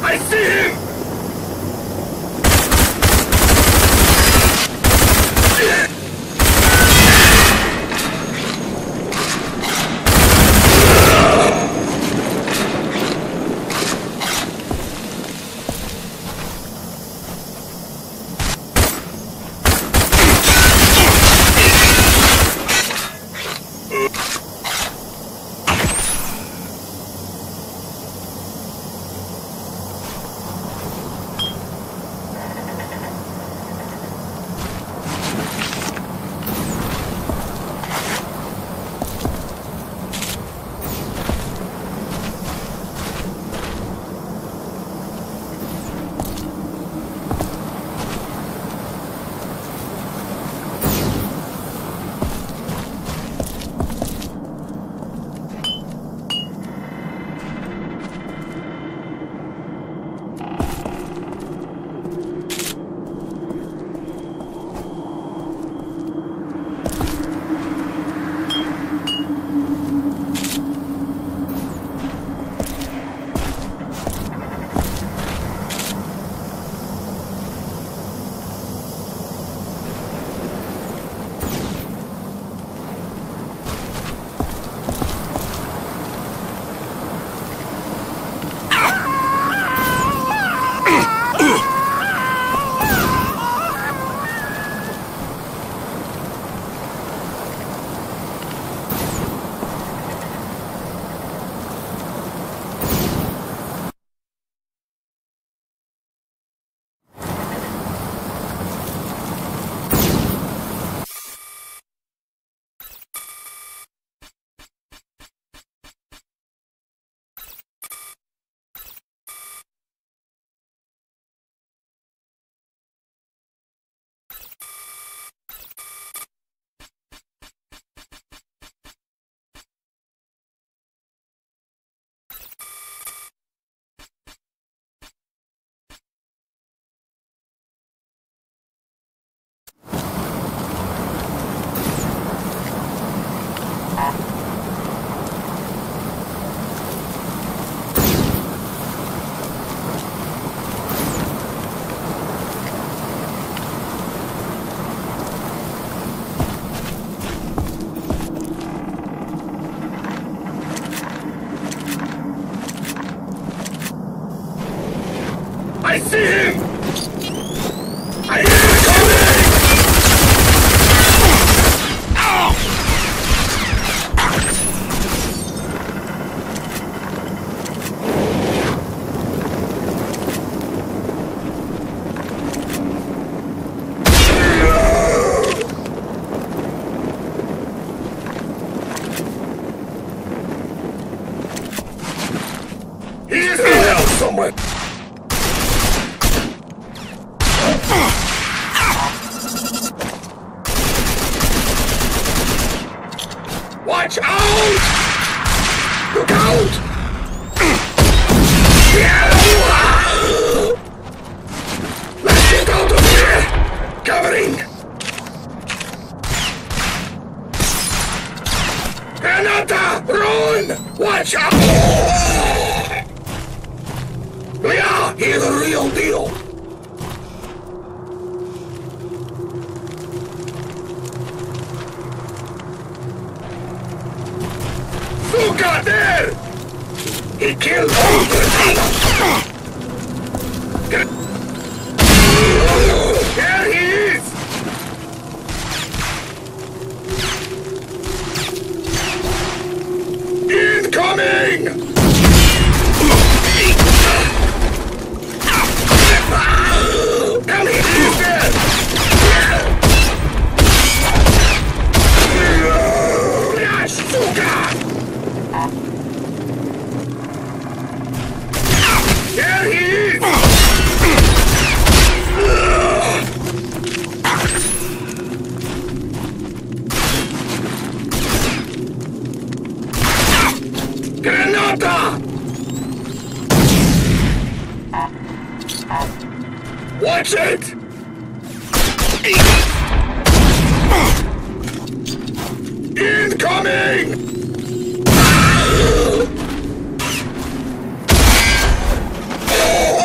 I see him! I see him! I hear him coming! He is in hell somewhere! Watch out! Look out! Let's get out of here! Covering! Granata! Run! Watch out! Yeah, he's the real deal! Who got there? He killed all the There he is! Incoming! Come here, he's dead! Suka! There he is! Granata! Watch it! Incoming! Oh!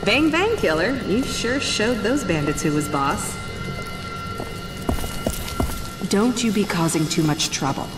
Bang bang, killer. You sure showed those bandits who was boss. Don't you be causing too much trouble.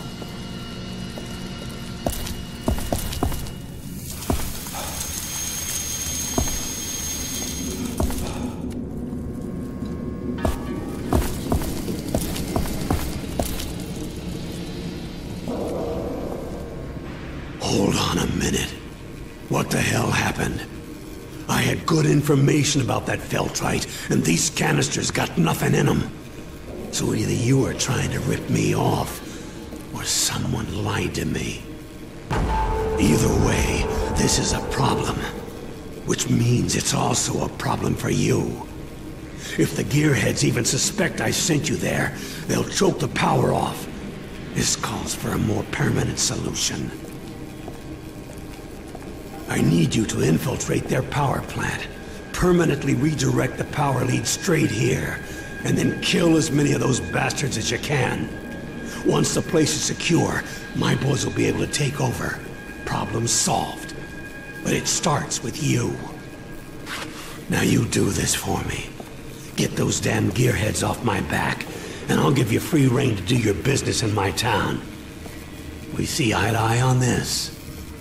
Hold on a minute. What the hell happened? I had good information about that Feltrite, and these canisters got nothing in them. So either you were trying to rip me off, or someone lied to me. Either way, this is a problem. Which means it's also a problem for you. If the gearheads even suspect I sent you there, they'll choke the power off. This calls for a more permanent solution. I need you to infiltrate their power plant, permanently redirect the power lead straight here, and then kill as many of those bastards as you can. Once the place is secure, my boys will be able to take over. Problem solved. But it starts with you. Now you do this for me. Get those damn gearheads off my back, and I'll give you free rein to do your business in my town. We see eye to eye on this.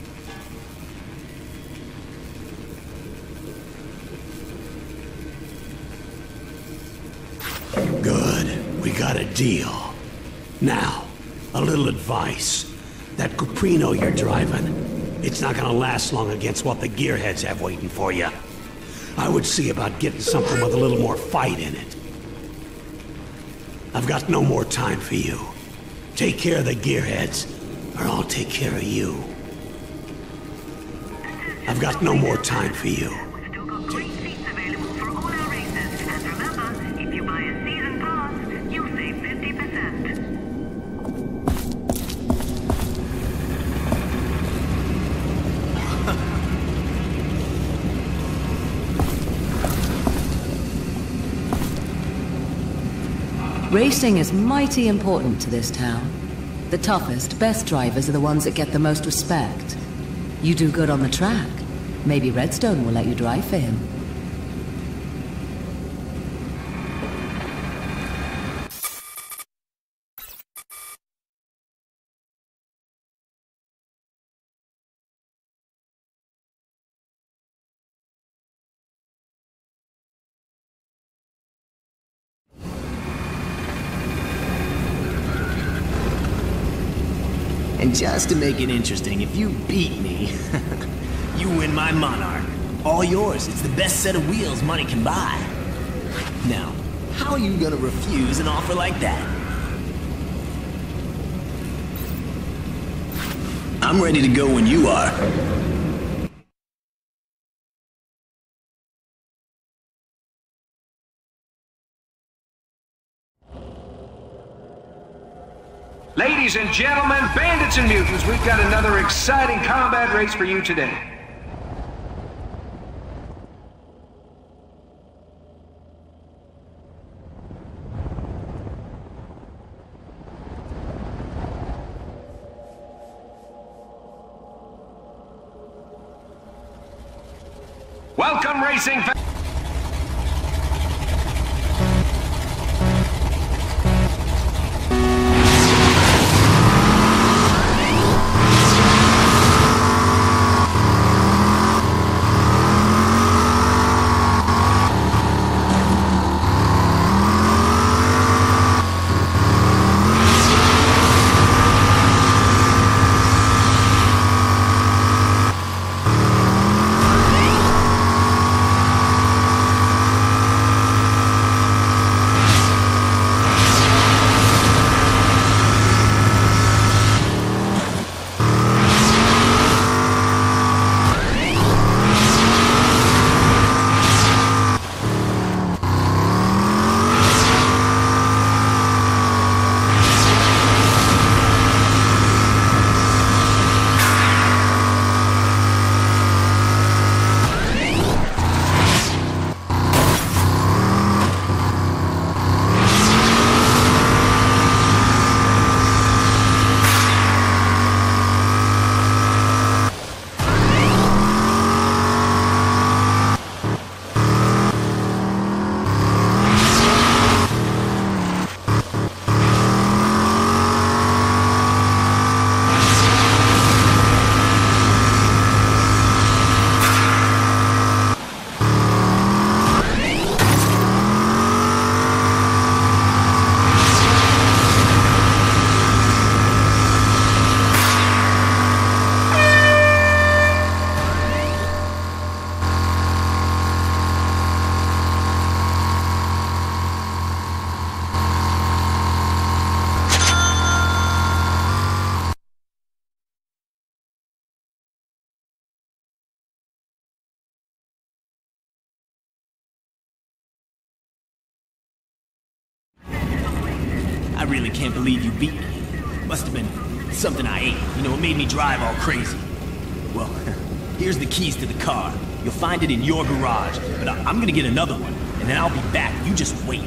Good. We got a deal. Now, a little advice. That Cuprino you're driving, it's not gonna last long against what the gearheads have waiting for you. I would see about getting something with a little more fight in it. I've got no more time for you. Take care of the gearheads, or I'll take care of you. I've got no more time for you. Racing is mighty important to this town. The toughest, best drivers are the ones that get the most respect. You do good on the track. Maybe Redstone will let you drive for him. And just to make it interesting, if you beat me, you win my Monarch. All yours. It's the best set of wheels money can buy. Now, how are you gonna refuse an offer like that? I'm ready to go when you are. Ladies and gentlemen, bandits and mutants, we've got another exciting combat race for you today. Welcome, racing fans. I really can't believe you beat me. Must have been something I ate. You know, it made me drive all crazy. Well, here's the keys to the car. You'll find it in your garage, but I'm gonna get another one, and then I'll be back. You just wait.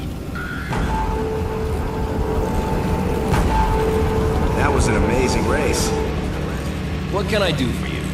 That was an amazing race. What can I do for you?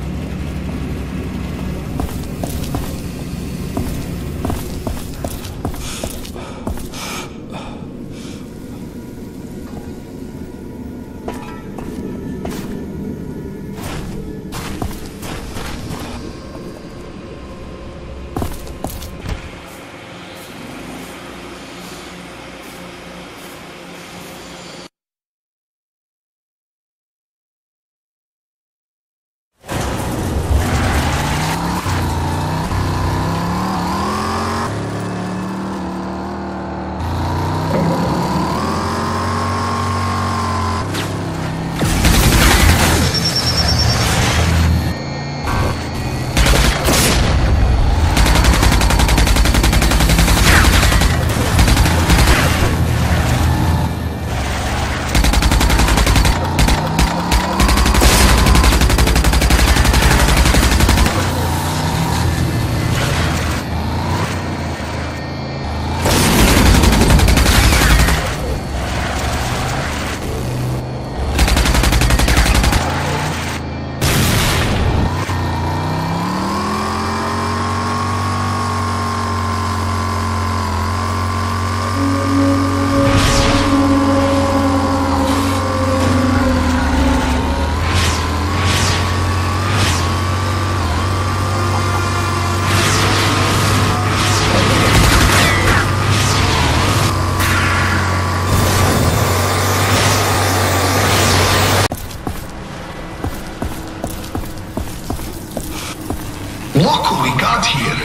Look who we got here.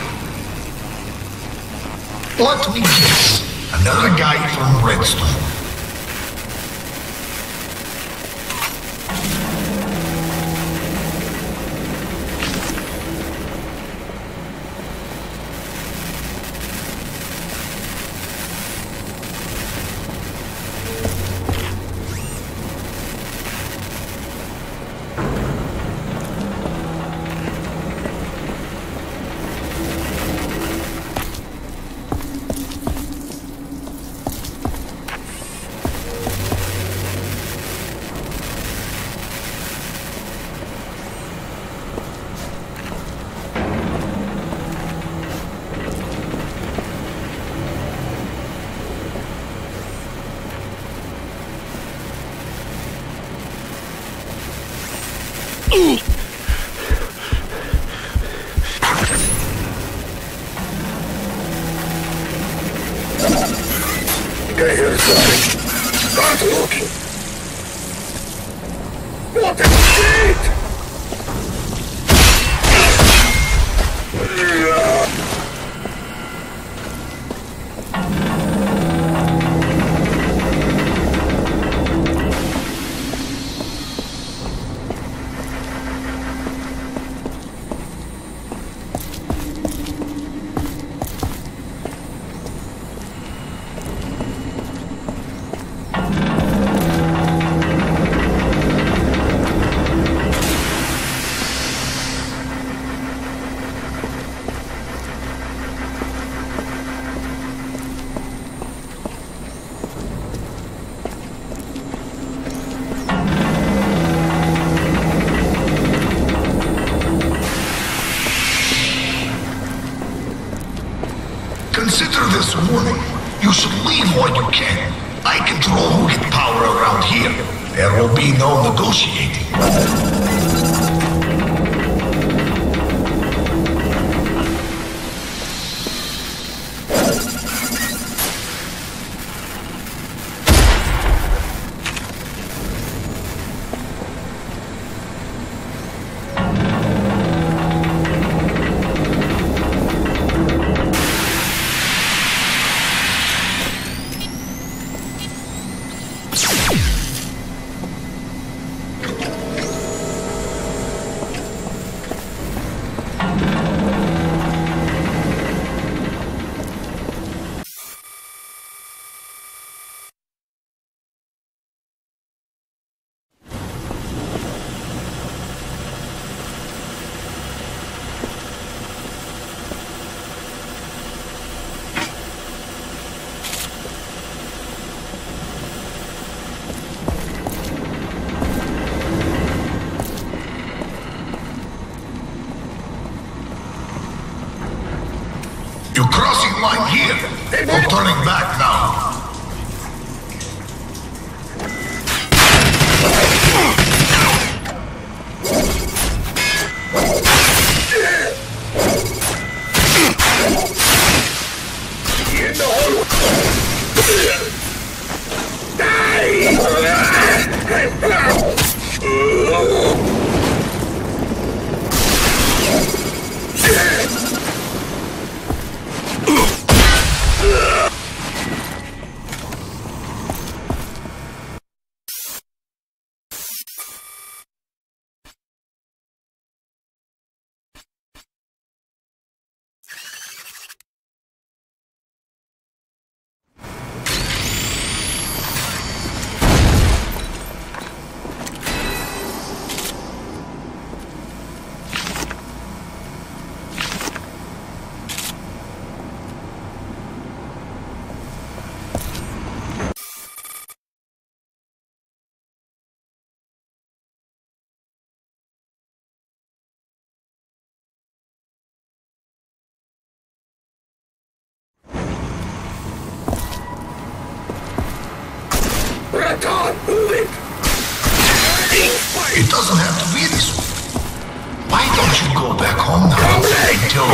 Let me guess. Another guy from Redstone. Get here, son. Start looking. What a shit! Consider this a warning. You should leave while you can. I control who get power around here. There will be no negotiating. You're crossing line here. No turning back now. It doesn't have to be this way. Why don't you go back home now until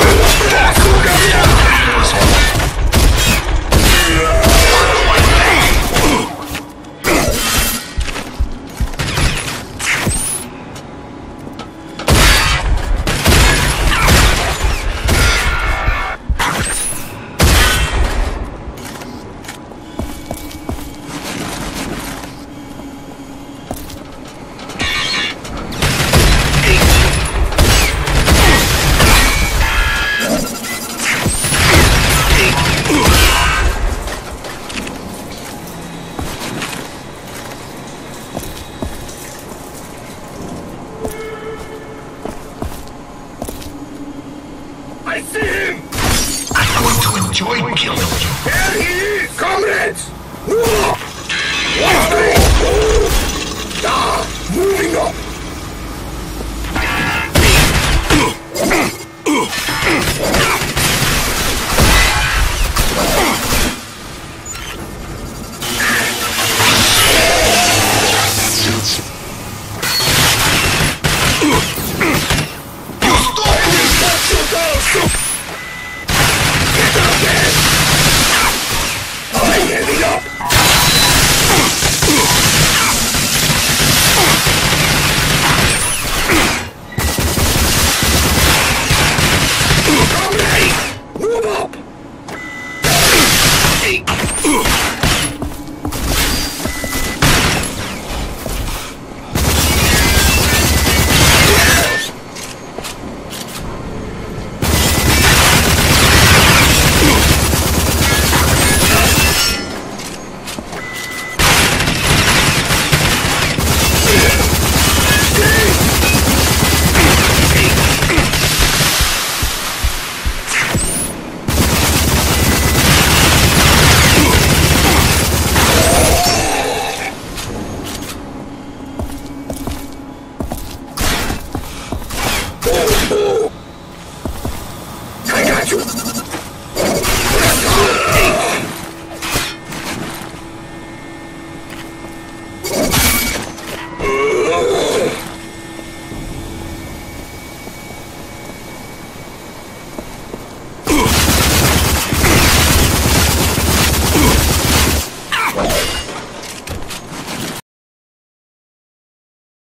I see him! I'm going to enjoy killing you. There he is! Comrades! Moving up!